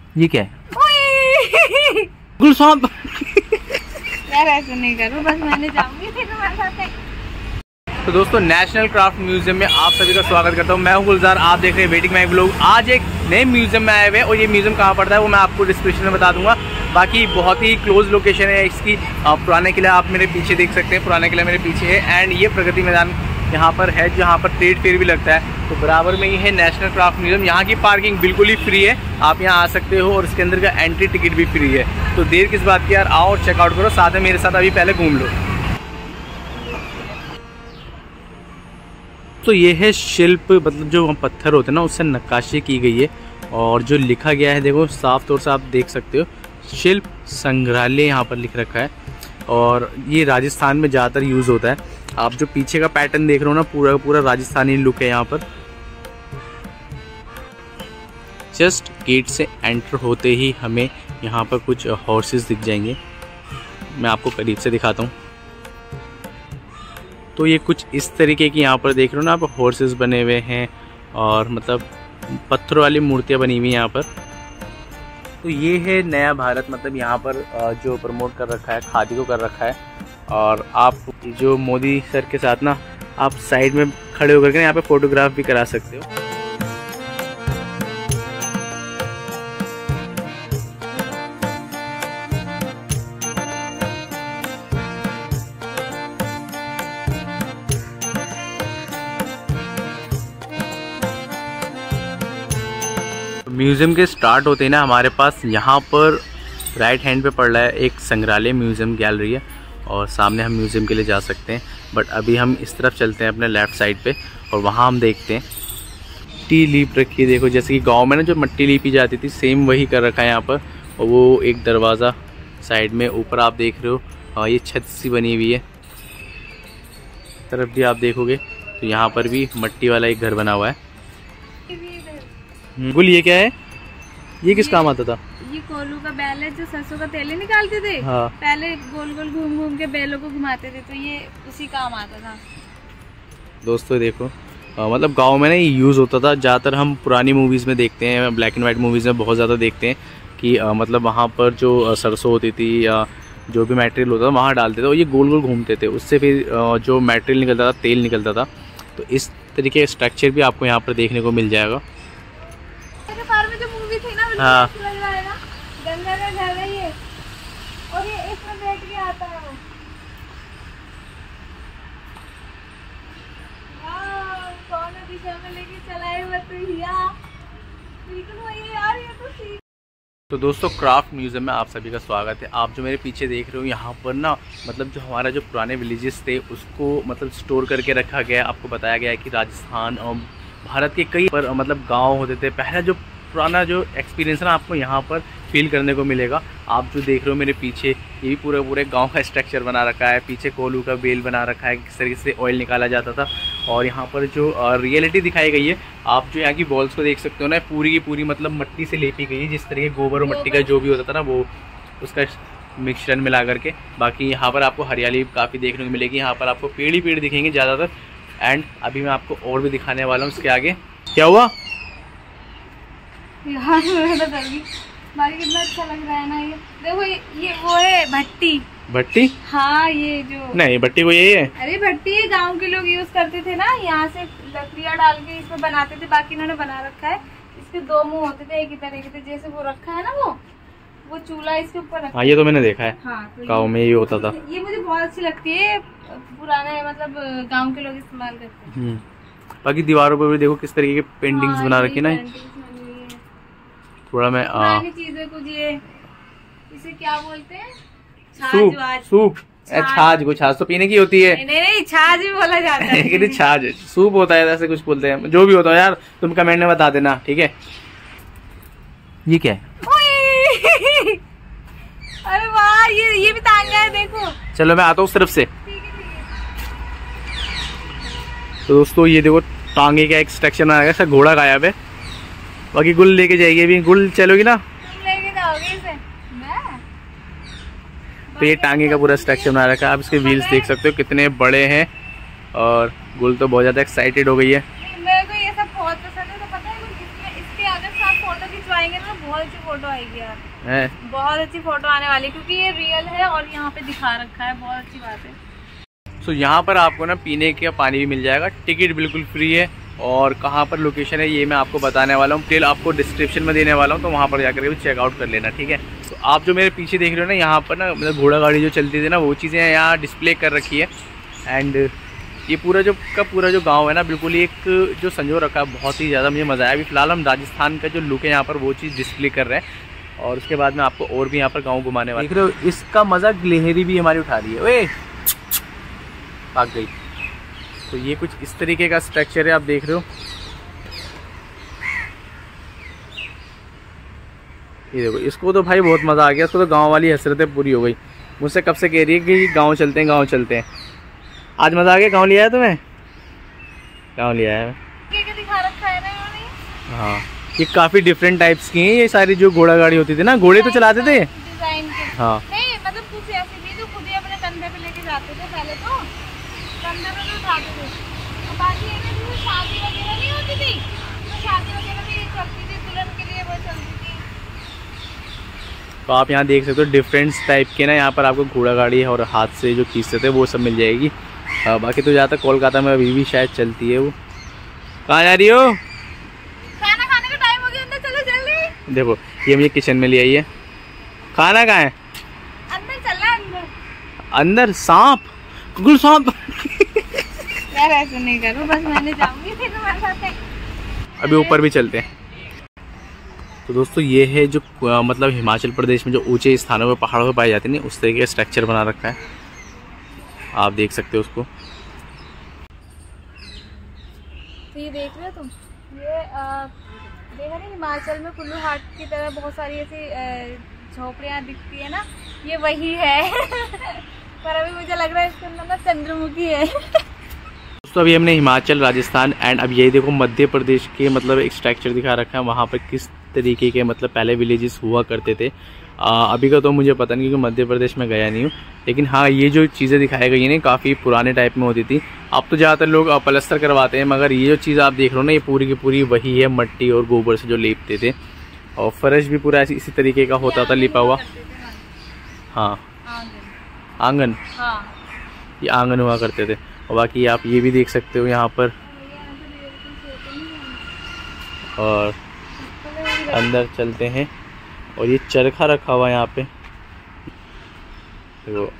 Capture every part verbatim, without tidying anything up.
ये क्या है? गुल सांप। यार ऐसा नहीं करो, बस मैंने जाऊंगी फिर तुम्हारे साथ। तो दोस्तों नेशनल क्राफ्ट म्यूजियम में आप सभी का स्वागत करता हूं। मैं हूं गुलजार, आप देख रहे हैं वेटिंग माई ब्लॉग। आज एक नए म्यूजियम में आए हुए हैं और ये म्यूजियम कहाँ पड़ता है वो मैं आपको डिस्क्रिप्शन में बता दूंगा। बाकी बहुत ही क्लोज लोकेशन है इसकी। पुराने किला आप मेरे पीछे देख सकते हैं, पुराना किला मेरे पीछे है। एंड ये प्रगति मैदान यहाँ पर है जहाँ पर ट्रेड फेयर भी लगता है। तो बराबर में ही है नेशनल क्राफ्ट म्यूजियम। यहाँ की पार्किंग बिल्कुल ही फ्री है, आप यहाँ आ सकते हो और इसके अंदर का एंट्री टिकट भी फ्री है। तो देर किस बात की यार, आओ और चेकआउट करो, साथ में मेरे साथ अभी पहले घूम लो। तो ये है शिल्प, मतलब जो पत्थर होते हैं ना उससे नक्काशी की गई है। और जो लिखा गया है देखो साफ तौर से आप देख सकते हो, शिल्प संग्रहालय यहाँ पर लिख रखा है। और ये राजस्थान में ज़्यादातर यूज़ होता है। आप जो पीछे का पैटर्न देख रहे हो ना, पूरा पूरा राजस्थानी लुक है यहाँ पर। जस्ट गेट से एंटर होते ही हमें यहाँ पर कुछ हॉर्सेस दिख जाएंगे, मैं आपको करीब से दिखाता हूँ। तो ये कुछ इस तरीके की यहाँ पर देख रहे हो ना आप, हॉर्सेस बने हुए हैं और मतलब पत्थरों वाली मूर्तियाँ बनी हुई यहाँ पर। तो ये है नया भारत, मतलब यहाँ पर जो प्रमोट कर रखा है, खादी को कर रखा है। और आप जो मोदी सर के साथ ना आप साइड में खड़े होकर के यहाँ पे फोटोग्राफ भी करा सकते हो। म्यूज़ियम के स्टार्ट होते हैं ना हमारे पास यहाँ पर राइट हैंड पे पड़ रहा है एक संग्रहालय म्यूज़ियम गैलरी है और सामने हम म्यूज़ियम के लिए जा सकते हैं। बट अभी हम इस तरफ चलते हैं अपने लेफ़्ट साइड पे और वहाँ हम देखते हैं मट्टी लीप रखी है। देखो जैसे कि गांव में ना जो मट्टी लीपी जाती थी सेम वही कर रखा है यहाँ पर। और वो एक दरवाज़ा साइड में ऊपर आप देख रहे हो, और ये छत सी बनी हुई है। तरफ भी आप देखोगे तो यहाँ पर भी मट्टी वाला एक घर बना हुआ है। गुल ये क्या है, ये किस काम आता था? ये कोलू का बैल है जो सरसों का तेल निकालते थे। हाँ। पहले गोल गोल घूम घूम के बैलों को घुमाते थे, तो ये उसी काम आता था। दोस्तों देखो आ, मतलब गांव में ना ये यूज़ होता था ज़्यादातर। हम पुरानी मूवीज़ में देखते हैं, ब्लैक एंड वाइट मूवीज़ में बहुत ज़्यादा देखते हैं कि आ, मतलब वहाँ पर जो सरसों होती थी या जो भी मटेरियल होता था वहाँ डालते थे और ये गोल गोल घूमते थे, उससे फिर आ, जो मटेरियल निकलता था, तेल निकलता था। तो इस तरीके का स्ट्रक्चर भी आपको यहाँ पर देखने को मिल जाएगा। हाँ। लग रहा है ना, गंगा का घर है ये, और ये इसमें बैठ के आता है वो। कौन दिशा में लेके चलाए हुआ तो बिल्कुल वही यार, ये तो ठीक। तो दोस्तों क्राफ्ट म्यूज़ियम में आप सभी का स्वागत है। आप जो मेरे पीछे देख रहे हो यहाँ पर ना, मतलब जो हमारा जो पुराने विलेजेस थे उसको मतलब स्टोर करके रखा गया है। आपको बताया गया है कि राजस्थान और भारत के कई पर मतलब गाँव होते थे पहले, जो पुराना जो एक्सपीरियंस ना आपको यहाँ पर फील करने को मिलेगा। आप जो देख रहे हो मेरे पीछे, ये भी पूरे पूरे गांव का स्ट्रक्चर बना रखा है। पीछे कोलू का बेल बना रखा है, किस तरीके से ऑयल निकाला जाता था। और यहाँ पर जो रियलिटी दिखाई गई है, आप जो यहाँ की वॉल्स को देख सकते हो ना, पूरी की पूरी मतलब मट्टी से लेपी गई है। जिस तरीके गोबर और मट्टी का जो भी होता था ना, वो उसका मिश्रण मिला करके। बाकी यहाँ पर आपको हरियाली काफ़ी देखने को मिलेगी। यहाँ पर आपको पेड़ ही पेड़ दिखेंगे ज़्यादातर। एंड अभी मैं आपको और भी दिखाने वाला हूँ। उसके आगे क्या हुआ यार, बाकी कितना अच्छा लग रहा है ना ये। देखो ये, ये वो है भट्टी। भट्टी? हाँ, ये जो नहीं भट्टी को यही है। अरे भट्टी ये गांव के लोग यूज करते थे ना, यहाँ से लकड़ियाँ डाल के इसमें बनाते थे। बाकी इन्होंने बना रखा है, इसके दो मुंह होते थे एक ही तरह के थे, जैसे वो रखा है ना वो वो चूल्हा इसके ऊपर रखा। हाँ, ये तो मैंने देखा है। हाँ, तो गाँव में ये होता था। ये मुझे बहुत अच्छी लगती है, पुराना मतलब गाँव के लोग इस्तेमाल करते हैं। बाकी दीवारों पर भी देखो किस तरीके की पेंटिंग्स हाँ, बना रखी ना। थोड़ा मैं चीजें कुछ ये इसे क्या बोलते हैं, सूप सूप छाछ को छाछ तो पीने की होती है। नहीं नहीं, छाछ भी बोला जाता है। छाछ सूप होता है, ऐसे कुछ बोलते हैं। जो भी होता है यार तुम कमेंट में बता देना, ठीक है। ये क्या है? अरे वाह, ये ये भी टांगा है देखो। चलो मैं आता हूँ उस तरफ से। तो दोस्तों ये देखो टांगे का एक स्ट्रक्चर बना रखा है, घोड़ा गायब है। बाकी गुल लेके जाएगी अभी। गुल चलोगी ना? तुम लेके जाओगे इसे? मैं? तो ये टांगे का पूरा स्ट्रक्चर बना रखा है। आप इसके व्हील्स देख सकते हो कितने बड़े हैं। और गुल तो बहुत ज्यादा एक्साइटेड हो गई है। मेरे को ये सब बहुत पसंद है। तो पता है इसके अगर साथ फोटो खिंचवा लगाएंगे ना बहुत अच्छी फोटो आएगी यार है? बहुत अच्छी फोटो आने वाली, क्योंकि ये रियल है और यहाँ पे दिखा रखा है, बहुत अच्छी बात है। सो so, यहाँ पर आपको ना पीने का पानी भी मिल जाएगा, टिकट बिल्कुल फ्री है। और कहाँ पर लोकेशन है ये मैं आपको बताने वाला हूँ, डिटेल आपको डिस्क्रिप्शन में देने वाला हूँ, तो वहाँ पर जाकर भी चेकआउट कर लेना, ठीक है। तो आप जो मेरे पीछे देख रहे हो ना, यहाँ पर ना मतलब घोड़ा गाड़ी जो चलती थी ना, वो चीज़ें यहाँ डिस्प्ले कर रखी है। एंड ये पूरा जो का पूरा जो गांव है ना, बिल्कुल एक जो संजो रखा है, बहुत ही ज़्यादा मुझे मज़ा आया। अभी फिलहाल हम राजस्थान का जो लुक है यहाँ पर वो चीज़ डिस्प्ले कर रहे हैं, और उसके बाद में आपको और भी यहाँ पर गाँव घुमाने वाले। देख रहे हो इसका मज़ा गिलहरी भी हमारी उठा रही है, ओए भाग गई। तो ये कुछ इस तरीके का स्ट्रक्चर है, आप देख रहे हो। ये देखो, इसको तो भाई बहुत मज़ा आ गया, इसको तो गांव वाली हसरतें पूरी हो गई। मुझसे कब से कह रही है कि गांव चलते हैं गांव चलते हैं। आज मज़ा आ गया। गांव लिया है तुम्हें? गांव लिया है क्या दिखा रखा है ना इन्होंने। हाँ, ये काफ़ी डिफरेंट टाइप्स की हैं ये सारी, जो घोड़ा गाड़ी होती थी ना, घोड़े तो चलाते थे डिजाइन के। हाँ नहीं, मतलब कुछ ऐसी थी जो खुद ही अपने कंधे पे लेके जाते थे पहले, तो कंधे पे तो उठाते थे। बाकी जैसे शादी वगैरह नहीं होती थी, तो शादी वगैरह भी चलती थी, दुल्हन के लिए वो चलती थी। तो आप यहाँ देख सकते हो डिफरेंट टाइप के ना, यहाँ पर आपको घोड़ा गाड़ी और हाथ से जो खींचते थे वो सब मिल जाएगी। आ, बाकी तो ज़्यादातर कोलकाता में अभी भी शायद चलती है वो। कहाँ जा रही हो? खाना खाने का टाइम हो गया, अंदर चलो जल्दी। देखो ये मुझे किचन में ले आई है। खाना कहाँ है? अंदर चल रहा है। अंदर अंदर सांप, गुल सांप। यार ऐसे नहीं करो, बस मैंने जाऊंगी फिर तुम्हारे साथ। अभी ऊपर भी चलते हैं। तो दोस्तों ये है जो आ, मतलब हिमाचल प्रदेश में जो ऊंचे स्थानों पर पहाड़ों पर पाई जाती है, उस तरीके का स्ट्रक्चर बना रखा है, आप देख सकते हो उसको। तो ये देख रहे हो तुम, ये देखा नहीं हिमाचल में कुल्लू हाट की तरह बहुत सारी ऐसी झोपड़ियाँ दिखती है ना, ये वही है। पर अभी मुझे लग रहा है इसके अंदर ना चंद्रमुखी है। दोस्तों अभी हमने हिमाचल, राजस्थान एंड अब यही देखो मध्य प्रदेश के मतलब एक स्ट्रक्चर दिखा रखा है, वहाँ पर किस तरीके के मतलब पहले विलेजेस हुआ करते थे। आ, अभी का तो मुझे पता नहीं क्योंकि मध्य प्रदेश में गया नहीं हूँ, लेकिन हाँ ये जो चीज़ें दिखाई गई हैं काफ़ी पुराने टाइप में होती थी। अब तो ज़्यादातर लोग पलस्तर करवाते हैं, मगर ये जो चीज़ आप देख रहे हो ना, ये पूरी की पूरी वही है, मट्टी और गोबर से जो लेपते थे। और फर्श भी पूरा ऐसी इसी तरीके का होता था, लिपा हुआ। हाँ आंगन, ये आंगन हुआ करते थे। और बाकी आप ये भी देख सकते हो यहाँ पर, और अंदर चलते हैं। और ये चरखा रखा हुआ है यहाँ पे, देखो।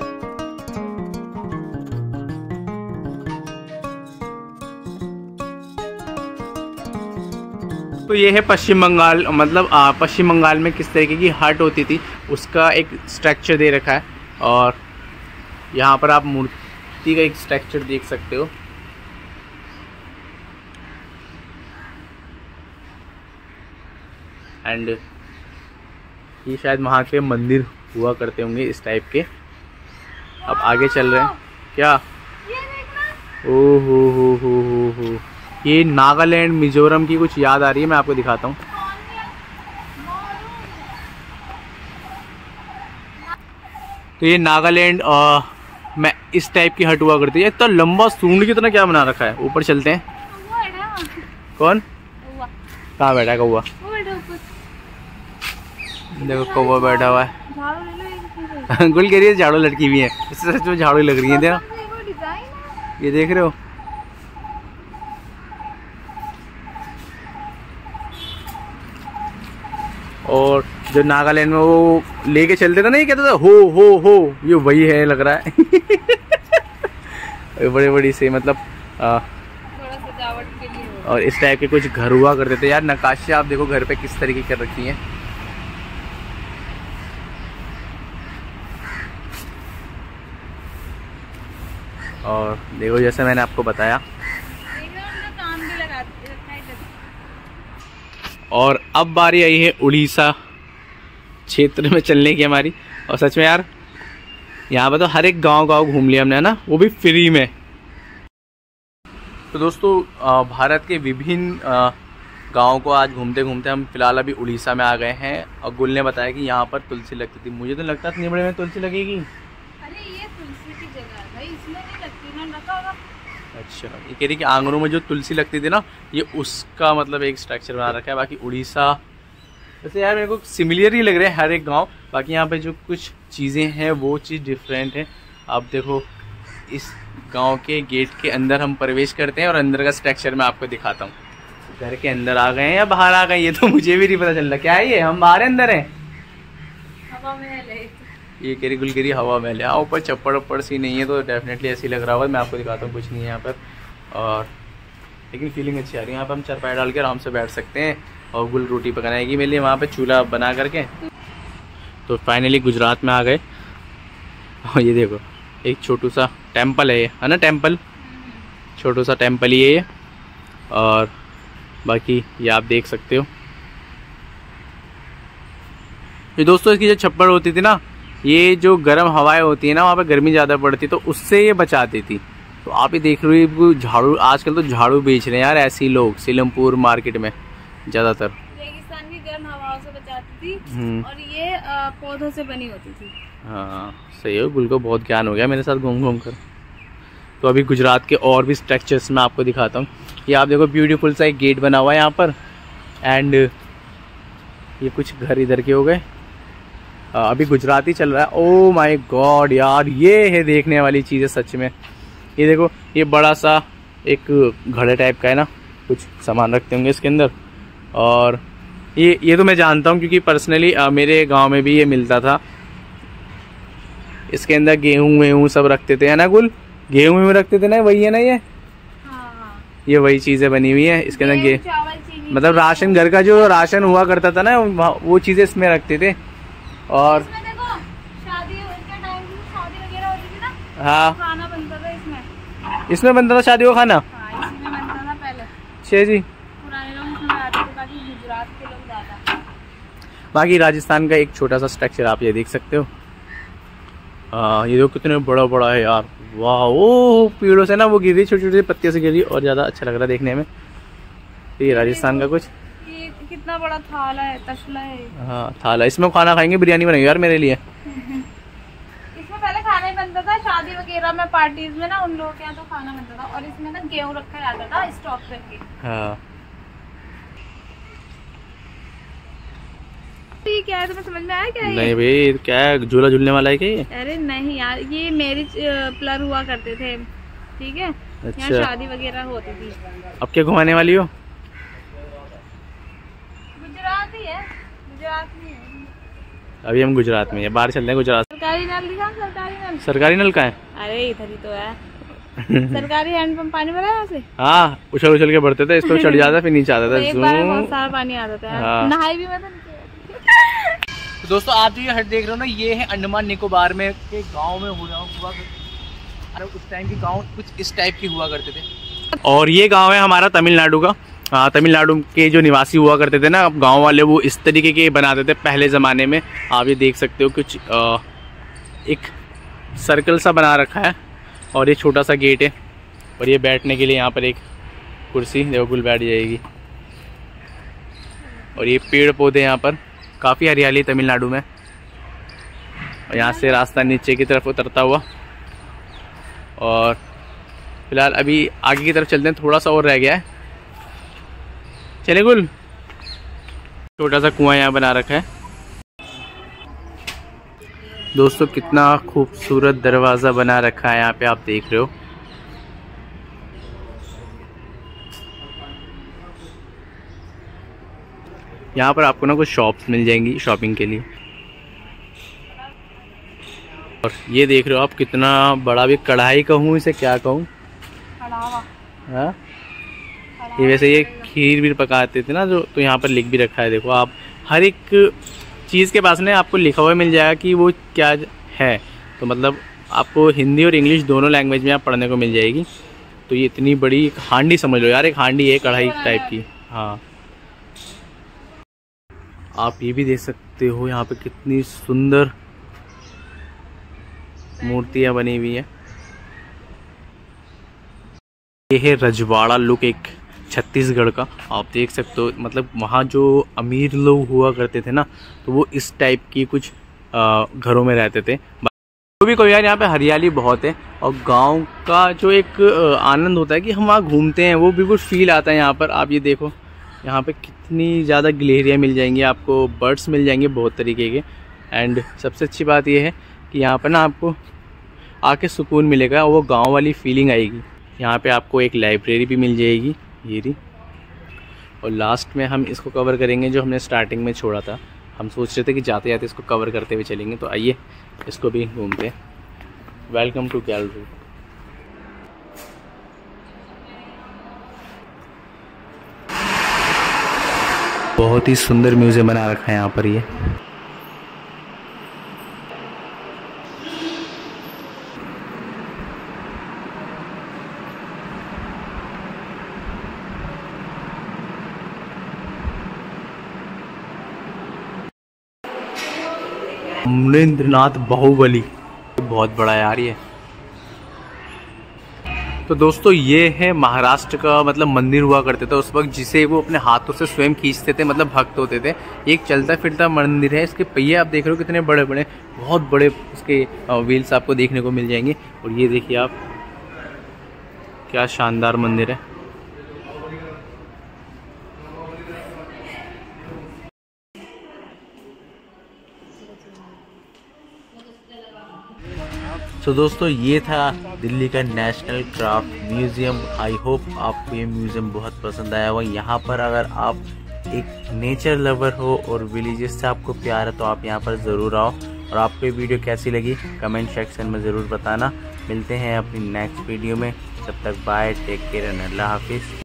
तो ये है पश्चिम बंगाल, मतलब पश्चिम बंगाल में किस तरीके की हट होती थी उसका एक स्ट्रक्चर दे रखा है। और यहाँ पर आप मूर्ति का एक स्ट्रक्चर देख सकते हो। एंड ये शायद वहाँ के मंदिर हुआ करते होंगे इस टाइप के। अब आगे चल रहे हैं क्या? ओ हो हो हो हो हो, ये नागालैंड मिजोरम की कुछ याद आ रही है, मैं आपको दिखाता हूँ। तो ये नागालैंड और मैं इस टाइप की हट हुआ करती है। इतना लंबा सूंड की तरह क्या बना रखा है। ऊपर चलते हैं। कौन? कहाँ बैठा है कौवा? देखो कौवा बैठा हुआ है। गुल कह रही है झाड़ू लटकी हुई है, इससे सच में झाड़ू लग रही है। देखो ये देख रहे हो, और जो नागालैंड में वो लेके चलते थे ना, ये कहते थे हो हो हो, ये वही है लग रहा है। बड़े बड़ी से मतलब आ, सजावट के लिए। और इस टाइप के कुछ घर हुआ करते थे यार। नक्काशी आप देखो घर पे किस तरीके कर रखी है। और देखो जैसे मैंने आपको बताया। और अब बारी आई है उड़ीसा क्षेत्र में चलने की हमारी। और सच में यार यहाँ पर तो हर एक गांव गांव घूम लिया हमने, है ना, वो भी फ्री में। तो दोस्तों भारत के विभिन्न गांवों को आज घूमते घूमते हम फिलहाल अभी उड़ीसा में आ गए हैं। और गुल ने बताया कि यहाँ पर तुलसी लगती थी। मुझे तो लगता था निबड़े में तुलसी लगेगी। अरे ये तुलसी की जगह है भाई, इसमें नहीं लगती ना, रखा होगा। अच्छा, ये कह रही कि आंगनों में जो तुलसी लगती थी ना, ये उसका मतलब एक स्ट्रक्चर बना रखा है। बाकी उड़ीसा वैसे यार मेरे को सिमिलर ही लग रहे हैं हर एक गांव, बाकी यहाँ पे जो कुछ चीज़ें हैं वो चीज़ डिफरेंट है। आप देखो इस गांव के गेट के अंदर हम प्रवेश करते हैं और अंदर का स्ट्रक्चर मैं आपको दिखाता हूँ। घर के अंदर आ गए हैं या बाहर आ गए ये तो मुझे भी नहीं पता चल रहा। क्या है ये, हम बाहर अंदर हैं? हवा महल है ये करी गुलगिरी हवा महल है। ऊपर चप्पड़ वप्पड़ सी नहीं है तो डेफिनेटली ऐसी लग रहा होगा। मैं आपको दिखाता हूँ, कुछ नहीं है यहाँ पर, और लेकिन फीलिंग अच्छी आ रही है। यहाँ पर हम चारपाई डाल के आराम से बैठ सकते हैं और गुल रोटी पकाएगी मेरे लिए वहाँ पे चूल्हा बना करके। तो फाइनली गुजरात में आ गए और ये देखो एक छोटू सा टेम्पल है ये, है ना टेम्पल, छोटू सा टेम्पल ही है ये। और बाकी ये आप देख सकते हो। ये दोस्तों इसकी जो छप्पर होती थी ना, ये जो गर्म हवाएं होती है ना, वहाँ पे गर्मी ज़्यादा पड़ती तो उससे ये बचाती थी। तो आप ही देख रहे हो झाड़ू, आजकल तो झाड़ू बेच रहे हैं यार ऐसे ही लोग सीलमपुर मार्केट में ज़्यादातर। रेगिस्तान की गर्म हवाओं से बचाती थी और ये पौधों से बनी होती थी। हाँ सही है, गुल को बहुत ज्ञान हो गया मेरे साथ घूम घूम कर। तो अभी गुजरात के और भी स्ट्रक्चर्स मैं आपको दिखाता हूँ। ये आप देखो ब्यूटीफुल सा एक गेट बना हुआ है यहाँ पर, एंड ये कुछ घर इधर के हो गए। अभी गुजराती चल रहा है। ओ माय गॉड यार, ये है देखने वाली चीज़ है सच में। ये देखो ये बड़ा सा एक घड़े टाइप का है ना, कुछ सामान रखते होंगे इसके अंदर। और ये ये तो मैं जानता हूँ क्योंकि पर्सनली मेरे गांव में भी ये मिलता था। इसके अंदर गेहूँ वेहूँ सब रखते थे, है ना गुल, गेहूँ वेहूँ रखते थे ना, वही है ना ये? हाँ। ये वही चीज़ें बनी हुई है इसके अंदर। गे मतलब राशन, घर का जो राशन हुआ करता था ना, वो चीज़ें इसमें रखते थे। और देखो शादी के टाइम की शादी वगैरह होती थी ना, हाँ खाना बनता था इसमें। इसमें बनता था शादी का खाना? हाँ, इसमें बनता था पहले। छे जी, पुराने लोग इसमें आते थे ताकि गुजरात के लोग ज्यादा। बाकी राजस्थान का एक छोटा सा स्ट्रक्चर आप ये देख सकते हो। हाँ ये देखो कितने बड़ा बड़ा है यार, वाह। ओ पेड़ों से ना वो गिरी, छोटी छोटी पत्तियों से गिरी, और ज़्यादा अच्छा लग रहा है देखने में। ये राजस्थान का कुछ, ये कितना बड़ा थाला है, तसला है। हाँ थाला, इसमें खाना खाएंगे, बिरयानी बनाएंगे यार मेरे लिए। इसमें पहले खाना ही बनता था शादी वगैरह में, पार्टीज में ना, उन लोगों के यहाँ तो खाना बनता था। और इसमें ना गेहूँ रखा जाता था स्टॉक करके। हाँ ये क्या है, तुम्हें समझ में आया क्या? नहीं भाई, क्या है, झूला झूलने वाला है क्या ये? अरे नहीं यार, ये मैरिज प्लर हुआ करते थे, ठीक है। अच्छा। यहाँ शादी वगैरह होती थी। अब क्या घुमाने वाली हो? गुजरात ही है, गुजरात में है। अभी हम गुजरात में है, बाहर चलते हैं गुजरात। सरकारी नल दिखा, सरकारी नल। सरकारी नल का है? अरे इधर ही तो है। सरकारी हैंडपंप पानी भरा है यहाँ से। हाँ उछल उछल के भरते थे, इस पर चढ़ जाता फिर नीचे आता था। एक बार में बहुत सारा पानी आता था। हाँ। नहाई भी मैं तो दोस्तों आप जो ये हट देख रहे हो ना, ये है अंडमान निकोबार में के गांव में हुआ हुआ अरे उस टाइम के गांव कुछ इस टाइप के हुआ करते थे। और ये गांव है हमारा तमिलनाडु का। हाँ तमिलनाडु के जो निवासी हुआ करते थे ना, अब गांव वाले वो इस तरीके के बनाते थे पहले ज़माने में। आप ये देख सकते हो कुछ आ, एक सर्कल सा बना रखा है, और ये छोटा सा गेट है, और ये बैठने के लिए यहाँ पर एक कुर्सी, देखो गुल बैठ जाएगी। और ये पेड़ पौधे यहाँ पर, काफ़ी हरियाली तमिलनाडु में। और यहाँ से रास्ता नीचे की तरफ उतरता हुआ, और फिलहाल अभी आगे की तरफ चलते हैं, थोड़ा सा और रह गया है। चले गुल, छोटा सा कुआं यहाँ बना रखा है। दोस्तों कितना खूबसूरत दरवाज़ा बना रखा है यहाँ पे, आप देख रहे हो। यहाँ पर आपको ना कुछ शॉप्स मिल जाएंगी शॉपिंग के लिए। और ये देख रहे हो आप कितना बड़ा, भी कढ़ाई कहूँ इसे, क्या कहूँ, हाँ ये वैसे ये खीर भी पकाते थे ना जो, तो यहाँ पर लिख भी रखा है। देखो आप हर एक चीज़ के पास ना आपको लिखा हुआ मिल जाएगा कि वो क्या है। तो मतलब आपको हिंदी और इंग्लिश दोनों लैंग्वेज में आप पढ़ने को मिल जाएगी। तो ये इतनी बड़ी एक हांडी समझ लो यार, एक हांडी है कढ़ाई टाइप की। हाँ आप ये भी देख सकते हो यहाँ पे कितनी सुंदर मूर्तियाँ बनी हुई हैं। ये है रजवाड़ा लुक एक छत्तीसगढ़ का, आप देख सकते हो। मतलब वहाँ जो अमीर लोग हुआ करते थे ना, तो वो इस टाइप की कुछ आ, घरों में रहते थे। तो भी कोई यार यहाँ पे हरियाली बहुत है, और गांव का जो एक आनंद होता है कि हम वहाँ घूमते हैं, वो बिल्कुल फील आता है यहाँ पर। आप ये देखो यहाँ पे कितनी इतनी ज़्यादा गिलहरियाँ मिल जाएंगी आपको, बर्ड्स मिल जाएंगे बहुत तरीके के। एंड सबसे अच्छी बात यह है कि यहाँ पर ना आपको आके सुकून मिलेगा, वो गांव वाली फीलिंग आएगी। यहाँ पे आपको एक लाइब्रेरी भी मिल जाएगी ये रही। और लास्ट में हम इसको कवर करेंगे जो हमने स्टार्टिंग में छोड़ा था। हम सोच रहे थे कि जाते जाते इसको कवर करते हुए चलेंगे, तो आइए इसको भी घूमते हैं। Welcome to gallery. बहुत ही सुंदर म्यूजियम बना रखा है यहाँ पर ये। अमरेंद्रनाथ बाहुबली बहुत बड़ा यार ये। तो दोस्तों ये है महाराष्ट्र का मतलब मंदिर हुआ करते थे उस वक्त, जिसे वो अपने हाथों से स्वयं खींचते थे, मतलब भक्त होते थे। एक चलता फिरता मंदिर है। इसके पहिए आप देख रहे हो कितने बड़े बड़े, बहुत बड़े इसके व्हील्स आपको देखने को मिल जाएंगे। और ये देखिए आप, क्या शानदार मंदिर है। तो दोस्तों ये था दिल्ली का national craft museum. I hope आपको ये म्यूज़ियम बहुत पसंद आया होगा। यहाँ पर अगर आप एक नेचर लवर हो और विलेजेस से आपको प्यार है तो आप यहाँ पर ज़रूर आओ। और आपको ये वीडियो कैसी लगी कमेंट सेक्शन में ज़रूर बताना। मिलते हैं अपनी नेक्स्ट वीडियो में, तब तक बाय, टेक केयर एंड अल्लाह हाफिज़।